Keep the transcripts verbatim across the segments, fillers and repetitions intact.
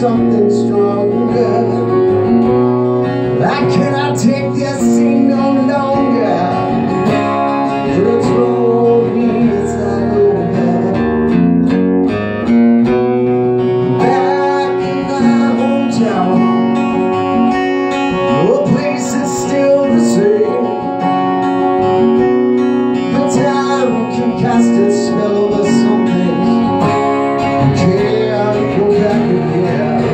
something stronger. I cannot take this scene no longer. You told me it's all over. Back in my hometown, no place is still the same. The time can cast its spell over something. Can't go back again.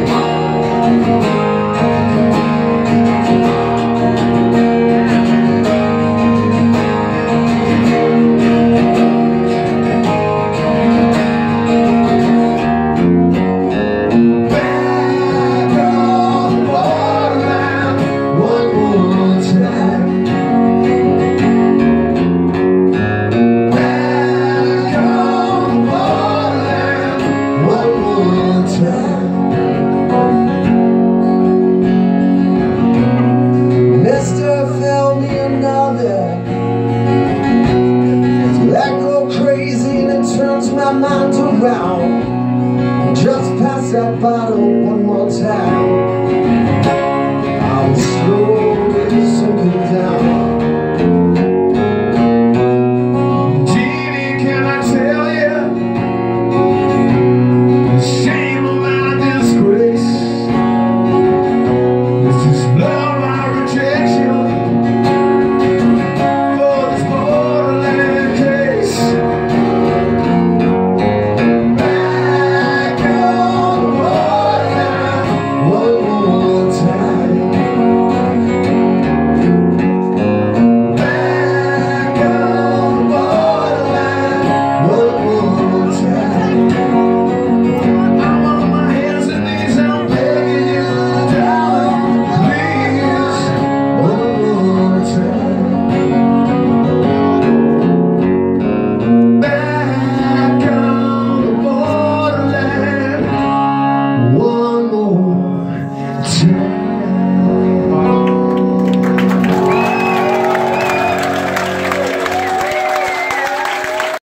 Turns my mind around. Just pass that bottle one more time.